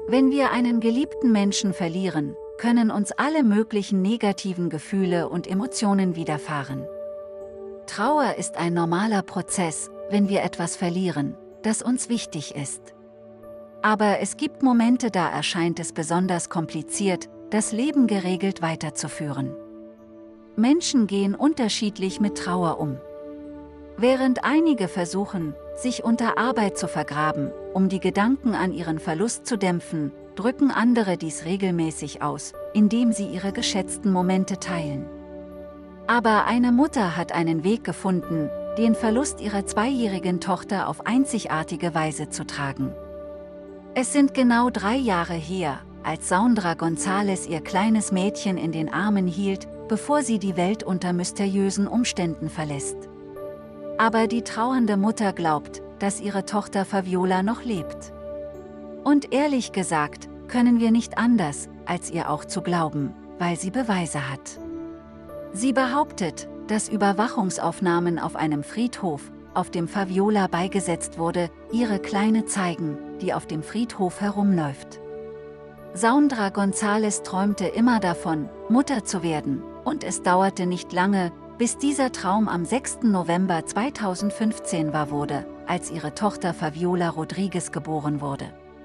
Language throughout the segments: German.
Wenn wir einen geliebten Menschen verlieren, können uns alle möglichen negativen Gefühle und Emotionen widerfahren. Trauer ist ein normaler Prozess, wenn wir etwas verlieren, das uns wichtig ist. Aber es gibt Momente, da erscheint es besonders kompliziert, das Leben geregelt weiterzuführen. Menschen gehen unterschiedlich mit Trauer um. Während einige versuchen, sich unter Arbeit zu vergraben, um die Gedanken an ihren Verlust zu dämpfen, drücken andere dies regelmäßig aus, indem sie ihre geschätzten Momente teilen. Aber eine Mutter hat einen Weg gefunden, den Verlust ihrer 2-jährigen Tochter auf einzigartige Weise zu tragen. Es sind genau 3 Jahre her, als Saundra González ihr kleines Mädchen in den Armen hielt, bevor sie die Welt unter mysteriösen Umständen verlässt. Aber die trauernde Mutter glaubt, dass ihre Tochter Fabiola noch lebt. Und ehrlich gesagt, können wir nicht anders, als ihr auch zu glauben, weil sie Beweise hat. Sie behauptet, dass Überwachungsaufnahmen auf einem Friedhof, auf dem Fabiola beigesetzt wurde, ihre Kleine zeigen, die auf dem Friedhof herumläuft. Saundra González träumte immer davon, Mutter zu werden, und es dauerte nicht lange, bis dieser Traum am 6. November 2015 wahr wurde, als ihre Tochter Fabiola Rodríguez geboren wurde.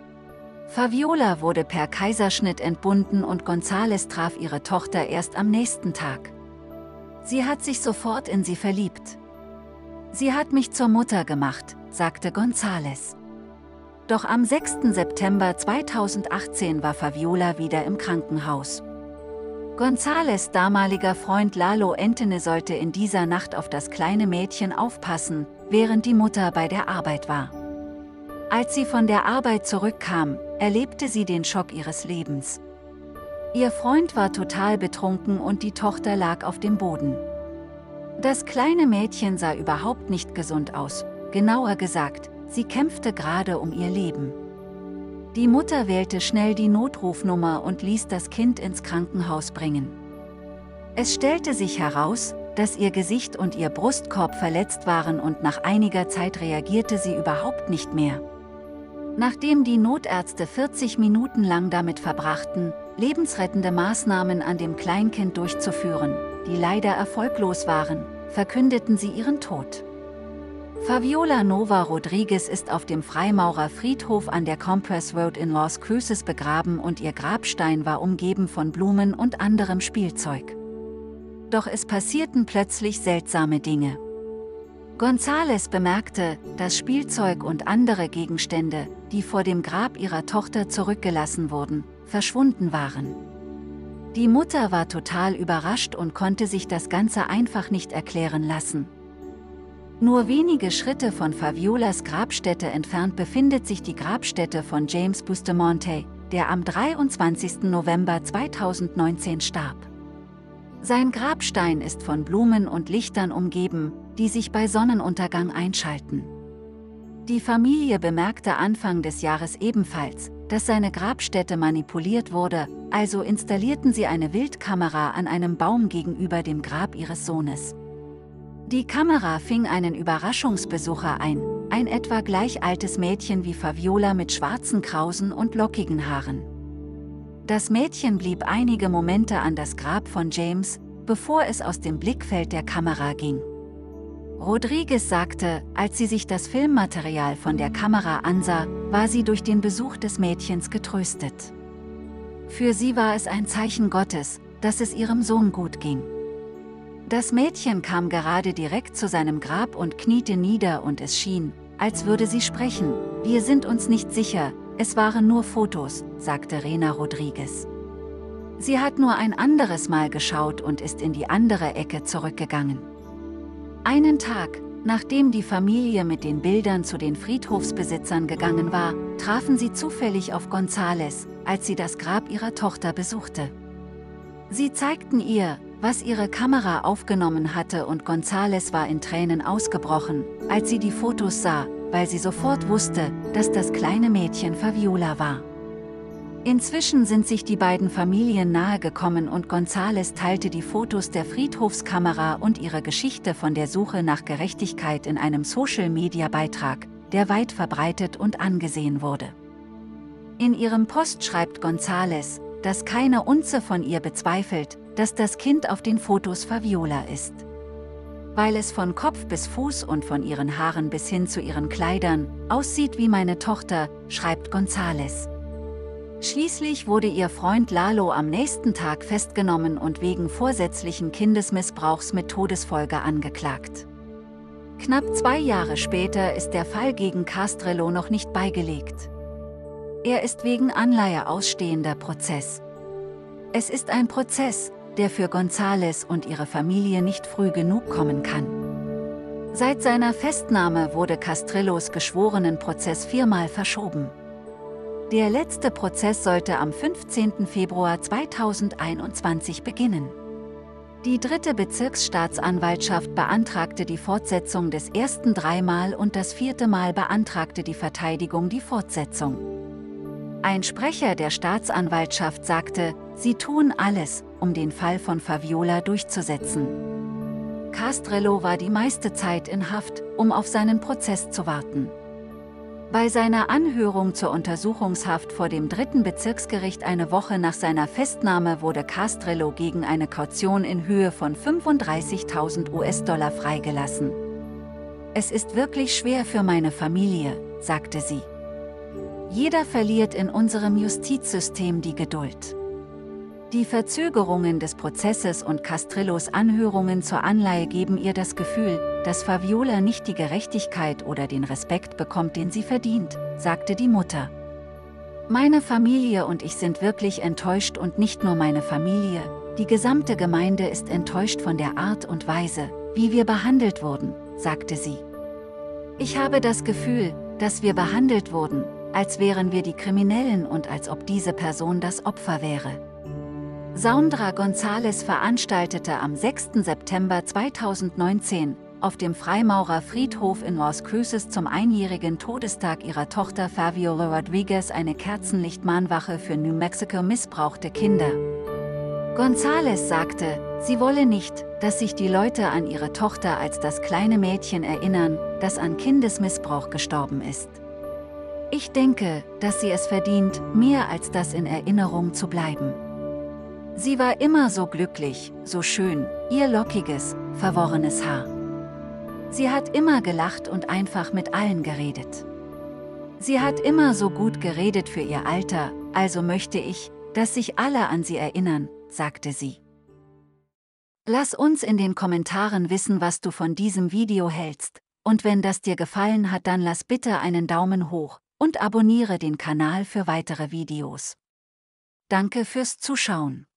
Fabiola wurde per Kaiserschnitt entbunden und González traf ihre Tochter erst am nächsten Tag. Sie hat sich sofort in sie verliebt. Sie hat mich zur Mutter gemacht, sagte González. Doch am 6. September 2018 war Fabiola wieder im Krankenhaus. González' damaliger Freund Lalo Entene sollte in dieser Nacht auf das kleine Mädchen aufpassen, während die Mutter bei der Arbeit war. Als sie von der Arbeit zurückkam, erlebte sie den Schock ihres Lebens. Ihr Freund war total betrunken und die Tochter lag auf dem Boden. Das kleine Mädchen sah überhaupt nicht gesund aus, genauer gesagt, sie kämpfte gerade um ihr Leben. Die Mutter wählte schnell die Notrufnummer und ließ das Kind ins Krankenhaus bringen. Es stellte sich heraus, dass ihr Gesicht und ihr Brustkorb verletzt waren und nach einiger Zeit reagierte sie überhaupt nicht mehr. Nachdem die Notärzte 40 Minuten lang damit verbrachten, lebensrettende Maßnahmen an dem Kleinkind durchzuführen, die leider erfolglos waren, verkündeten sie ihren Tod. Fabiola Nova Rodríguez ist auf dem Freimaurerfriedhof an der Compress Road in Las Cruces begraben und ihr Grabstein war umgeben von Blumen und anderem Spielzeug. Doch es passierten plötzlich seltsame Dinge. González bemerkte, dass Spielzeug und andere Gegenstände, die vor dem Grab ihrer Tochter zurückgelassen wurden, verschwunden waren. Die Mutter war total überrascht und konnte sich das Ganze einfach nicht erklären lassen. Nur wenige Schritte von Fabiolas Grabstätte entfernt befindet sich die Grabstätte von James Bustamante, der am 23. November 2019 starb. Sein Grabstein ist von Blumen und Lichtern umgeben, die sich bei Sonnenuntergang einschalten. Die Familie bemerkte Anfang des Jahres ebenfalls, dass seine Grabstätte manipuliert wurde, also installierten sie eine Wildkamera an einem Baum gegenüber dem Grab ihres Sohnes. Die Kamera fing einen Überraschungsbesucher ein etwa gleich altes Mädchen wie Fabiola mit schwarzen Krausen und lockigen Haaren. Das Mädchen blieb einige Momente an das Grab von James, bevor es aus dem Blickfeld der Kamera ging. Rodríguez sagte, als sie sich das Filmmaterial von der Kamera ansah, war sie durch den Besuch des Mädchens getröstet. Für sie war es ein Zeichen Gottes, dass es ihrem Sohn gut ging. Das Mädchen kam gerade direkt zu seinem Grab und kniete nieder und es schien, als würde sie sprechen. Wir sind uns nicht sicher, es waren nur Fotos, sagte Rena Rodríguez. Sie hat nur ein anderes Mal geschaut und ist in die andere Ecke zurückgegangen. Einen Tag, nachdem die Familie mit den Bildern zu den Friedhofsbesitzern gegangen war, trafen sie zufällig auf González, als sie das Grab ihrer Tochter besuchte. Sie zeigten ihr, was ihre Kamera aufgenommen hatte und González war in Tränen ausgebrochen, als sie die Fotos sah, weil sie sofort wusste, dass das kleine Mädchen Fabiola war. Inzwischen sind sich die beiden Familien nahegekommen und González teilte die Fotos der Friedhofskamera und ihre Geschichte von der Suche nach Gerechtigkeit in einem Social-Media-Beitrag, der weit verbreitet und angesehen wurde. In ihrem Post schreibt González, dass keine Unze von ihr bezweifelt, dass das Kind auf den Fotos Fabiola ist. Weil es von Kopf bis Fuß und von ihren Haaren bis hin zu ihren Kleidern aussieht wie meine Tochter, schreibt González. Schließlich wurde ihr Freund Lalo am nächsten Tag festgenommen und wegen vorsätzlichen Kindesmissbrauchs mit Todesfolge angeklagt. Knapp 2 Jahre später ist der Fall gegen Castrillo noch nicht beigelegt. Er ist wegen Anleihe ausstehender Prozess. Es ist ein Prozess, der für González und ihre Familie nicht früh genug kommen kann. Seit seiner Festnahme wurde Castrillos Geschworenenprozess 4-mal verschoben. Der letzte Prozess sollte am 15. Februar 2021 beginnen. Die 3. Bezirksstaatsanwaltschaft beantragte die Fortsetzung des ersten 3-mal und das 4. Mal beantragte die Verteidigung die Fortsetzung. Ein Sprecher der Staatsanwaltschaft sagte, sie tun alles, um den Fall von Fabiola durchzusetzen. Castrillo war die meiste Zeit in Haft, um auf seinen Prozess zu warten. Bei seiner Anhörung zur Untersuchungshaft vor dem 3. Bezirksgericht eine Woche nach seiner Festnahme wurde Castrillo gegen eine Kaution in Höhe von 35.000 US-Dollar freigelassen. Es ist wirklich schwer für meine Familie, sagte sie. Jeder verliert in unserem Justizsystem die Geduld. Die Verzögerungen des Prozesses und Castrillos Anhörungen zur Anleihe geben ihr das Gefühl, dass Fabiola nicht die Gerechtigkeit oder den Respekt bekommt, den sie verdient, sagte die Mutter. Meine Familie und ich sind wirklich enttäuscht und nicht nur meine Familie, die gesamte Gemeinde ist enttäuscht von der Art und Weise, wie wir behandelt wurden, sagte sie. Ich habe das Gefühl, dass wir behandelt wurden, als wären wir die Kriminellen und als ob diese Person das Opfer wäre. Saundra González veranstaltete am 6. September 2019 auf dem Freimaurerfriedhof in Las Cruces zum einjährigen Todestag ihrer Tochter Fabiola Rodriguez eine Kerzenlichtmahnwache für New Mexico missbrauchte Kinder. González sagte, sie wolle nicht, dass sich die Leute an ihre Tochter als das kleine Mädchen erinnern, das an Kindesmissbrauch gestorben ist. Ich denke, dass sie es verdient, mehr als das in Erinnerung zu bleiben. Sie war immer so glücklich, so schön, ihr lockiges, verworrenes Haar. Sie hat immer gelacht und einfach mit allen geredet. Sie hat immer so gut geredet für ihr Alter, also möchte ich, dass sich alle an sie erinnern, sagte sie. Lass uns in den Kommentaren wissen, was du von diesem Video hältst, und wenn das dir gefallen hat, dann lass bitte einen Daumen hoch und abonniere den Kanal für weitere Videos. Danke fürs Zuschauen.